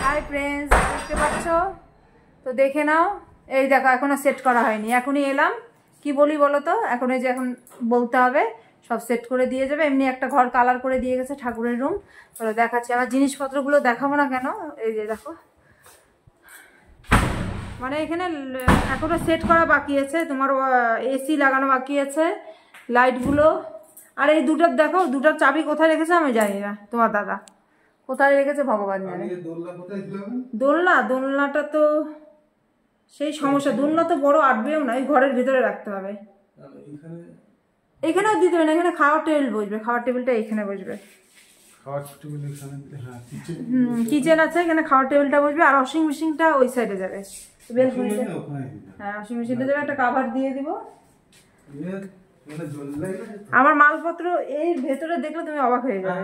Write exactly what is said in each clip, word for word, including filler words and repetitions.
Hi friends, দেখতে পাচ্ছ তো? দেখে নাও। এই দেখো, এখনো সেট করা হয়নি, এখনই এলাম। কি বলি বলো তো? এখন এই যে এখন বলতে হবে, সব সেট করে দিয়ে যাবে। এমনি একটা ঘর কালার করে দিয়ে গেছে, ঠাকুরের রুম। চলো দেখাচ্ছি। আমার জিনিসপত্রগুলো দেখাবো না কেন? এই যে দেখো, মানে এখানে এখনো সেট করা বাকি আছে, তোমার এসি লাগানো বাকি আছে, লাইটগুলো। আর এই দুটার দেখো, দুটার চাবি কোথায় রেখেছে আমি জানি না, তোমার দাদা কোথায় রেখেছে ভগবান জানে। দোলনা দোলনাটা তো সেই সমস্যা, দোলনা তো বড় আটবেও না, এই ঘরের ভিতরে রাখতে হবে। এখানেও দিতে হবে না, এখানে খাওয়ার টেবিল বসবে, খাওয়ার টেবিলটা এখানে বসবে। হুম, কিচেন আছে, এখানে খাওয়ার টেবিলটা বসবে। আর ওয়াশিং মেশিনটা ওই সাইডে যাবে, বেলকুনিতে। হ্যাঁ, ওয়াশিং মেশিনটা যাবে, একটা কাভার দিয়ে দিব। আমার মালপত্র এর ভেতরে দেখলে তুমি অবাক হয়ে যাবে।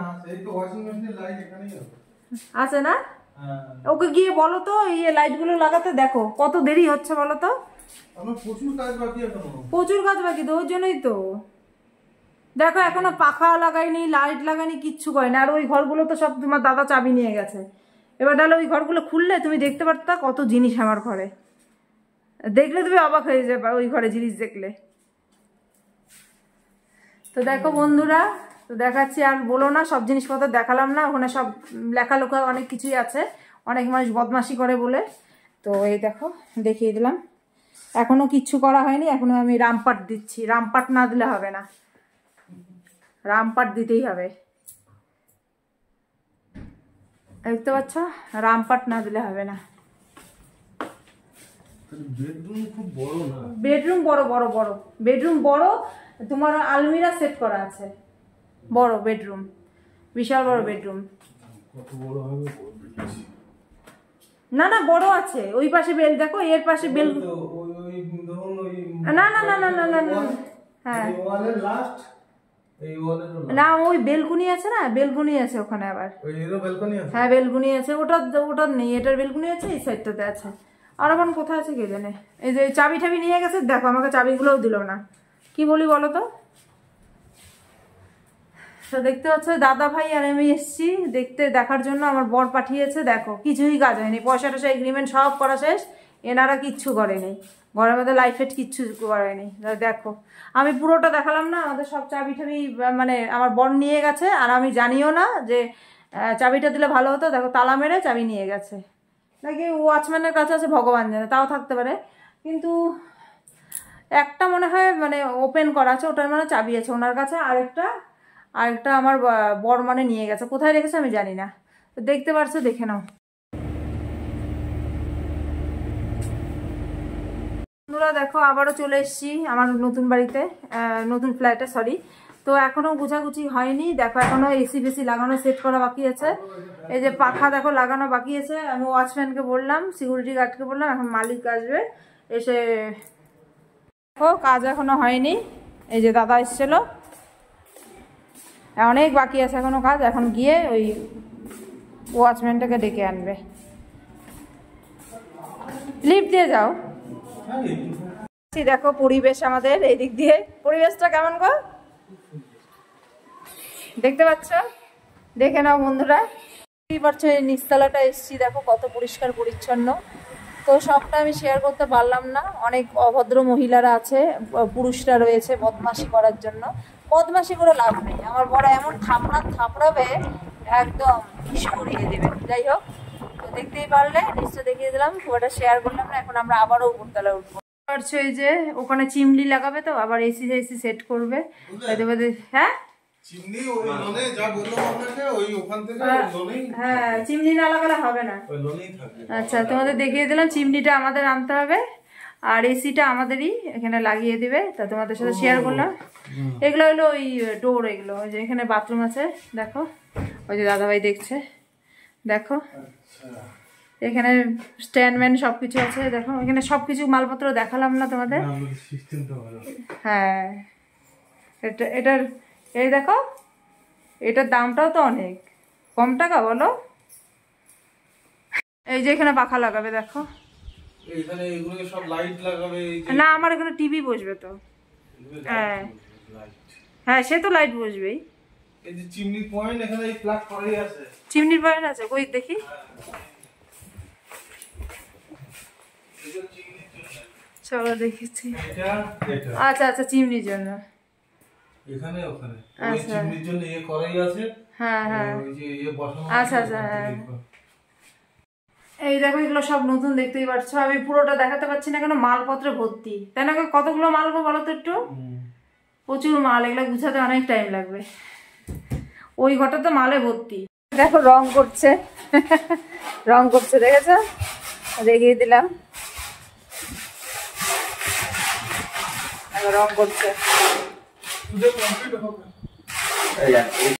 আছে না? ওকে গিয়ে বলো তো এই লাইট গুলো লাগাতে। দেখো কত দেরি হচ্ছে বলো তো। প্রচুর কাজ বাকি, প্রচুর কাজ বাকি তো, ওর জন্যই তো। দেখো এখনো পাখা লাগাইনি, লাইট লাগাইনি, কিচ্ছু করেনি। আর ওই ঘরগুলো তো সব তোমার দাদা চাবি নিয়ে গেছে। এবার তাহলে ওই ঘরগুলো খুললে তুমি দেখতে পারতা কত জিনিস আমার ঘরে। দেখলে তুমি অবাক হয়ে যাবে ওই ঘরে জিনিস দেখলে। তো দেখো বন্ধুরা, তো দেখাচ্ছি। আর বলো না, সব জিনিসপত্র দেখালাম না, ওখানে সব লেখা লেখা অনেক কিছুই আছে। অনেক মানুষ বদমাশি করে বলে। তো এই দেখো, দেখিয়ে দিলাম। এখনো কিচ্ছু করা হয়নি, এখনো আমি রামপাট দিচ্ছি। রামপাট না দিলে হবে না, রামপাট দিতেই হবে। দেখতে পাচ্ছ, রামপাট না দিলে হবে না। বেডরুম খুব বড় না? বেডরুম বড় বড় বড় বেডরুম বড়। তোমার আলমিরা সেট করা আছে, বড় বেডরুম, বিশাল বড় বেডরুম। কত বড় হবে? না না, বড় আছে। ওই পাশে বেল দেখো, এর পাশে বেল। না না না না না না না, হ্যাঁ না, ওই বেলকুনি আছে না, বেলকুনি আছে ওখানে। আবার হ্যাঁ, বেলকুনি আছে। ওটা ওটা নেই, এটার বেলকুনি আছে, এই সাইডটাতে আছে। আর এখন কোথায় আছে কে জানে। এই যে চাবি টাবি নিয়ে গেছে, দেখো আমাকে চাবিগুলোও দিল না। কি বলি বলো তো? তো দেখতে পাচ্ছ, দাদা ভাই আর আমি এসছি দেখতে, দেখার জন্য। আমার বর পাঠিয়েছে। দেখো কিছুই কাজ হয়নি, পয়সা টয়সা এগ্রিমেন্ট সব করা শেষ, এনারা কিচ্ছু করেনি। ঘরের মধ্যে লাইফেট কিচ্ছু করেনি। দেখো আমি পুরোটা দেখালাম না, আমাদের সব চাবি টাবি মানে আমার বর নিয়ে গেছে। আর আমি জানিও না যে চাবিটা দিলে ভালো হতো। দেখো তালা মেরে চাবি নিয়ে গেছে, নাকি ওয়াচম্যানের কাছে আছে ভগবান জানে, তাও থাকতে পারে। কিন্তু একটা মনে হয় মানে ওপেন করা আছে, ওটার মানে চাবি আছে ওনার কাছে। আরেকটা আরেকটা আমার বর মানে নিয়ে গেছে, কোথায় রেখেছে আমি জানি না। দেখতে পারছো, দেখে নাও বন্ধুরা। দেখো আবারও চলে এসেছি আমার নতুন বাড়িতে, নতুন ফ্ল্যাটে, সরি। তো এখনো গুছাগুছি হয়নি। দেখো এখনো এসি ফেসি লাগানো, সেট করা বাকি আছে। এই যে পাখা দেখো লাগানো বাকি আছে। আমি ওয়াচম্যানকে বললাম, সিকিউরিটি গার্ডকে বললাম, এখন মালিক আসবে, এসে দেখো কাজ এখনো হয়নি। এই যে দাদা এসেছিল, অনেক বাকি আছে এখনো কাজ। এখন গিয়ে ওই ওয়াচম্যানটাকে ডেকে আনবে। লিফট দিয়ে যাও। দেখো পরিবেশ আমাদের এই দিক দিয়ে, পরিবেশটা কেমন গো, দেখতে পাচ্ছ? দেখে নাও বন্ধুরা। বুঝতেই পারছো, এই নিচতলাটা এসছি, দেখো কত পরিষ্কার পরিচ্ছন্ন। তো সবটা আমি শেয়ার করতে পারলাম না, অনেক অভদ্র মহিলারা আছে, পুরুষরা রয়েছে বদমাশি করার জন্য। বদমাশি করে লাভ নেই, আমার বড় এমন থাপড়া থাপড়াবে একদম হিসু উড়িয়ে দেবে। যাই হোক, তো দেখতেই পারলে, নিশ্চয় দেখিয়ে দিলাম, খুব একটা শেয়ার করলাম না। এখন আমরা আবারও উপরতলা উঠবো। এই যে ওখানে চিমনি লাগাবে, তো আবার এসি এসি সেট করবে। হ্যাঁ হ্যাঁ, চিমনি না লাগালে হবে না। আচ্ছা, তোমাদের দেখিয়ে দিলাম, চিমনিটা আমাদের আনতে হবে, আর এসিটা আমাদেরই এখানে লাগিয়ে দিবে। তা তোমাদের সাথে শেয়ার করলাম। এগুলো হলো ওই ডোর, এগুলো ওই যে এখানে বাথরুম আছে, দেখো ওই যে দাদাভাই দেখছে, দেখো এখানে স্ট্যান্ডম্যান সবকিছু আছে। দেখো এখানে সবকিছু মালপত্র দেখালাম না তোমাদের। হ্যাঁ, এটা এটার এই দেখো, এটার দামটাও তো অনেক কম টাকা, বলো। এই যে এখানে পাখা লাগাবে, দেখো এখানে এগুলো সব লাইট লাগাবে। না, আমার এখানে টিভি বসবে তো। হ্যাঁ হ্যাঁ, সে তো লাইট বসবেই। এই যে চিমনি পয়েন্ট, এখানে এই প্লাগ করাই আছে, চিমনির পয়েন্ট আছে, কই দেখি। চলো দেখেছি। আচ্ছা আচ্ছা চিমনির জন্য এখানে ওখানে ওই চিমনির জন্য এই কড়াই আছে। হ্যাঁ হ্যাঁ ওই যে এই বসানো। আচ্ছা আচ্ছা হ্যাঁ। এই দেখো এগুলো সব নতুন, দেখতেই পাচ্ছ। আমি পুরোটা দেখাতে পারছি না কেন, মালপত্রে ভর্তি, তাই না? কতগুলো মাল গো বলো তো একটু? প্রচুর মাল, এগুলো গুছাতে অনেক টাইম লাগবে। ওই ঘরটা তো মালে ভর্তি। দেখো রং করছে, রং করছে দেখেছো? দেখিয়ে দিলাম, রং করছে।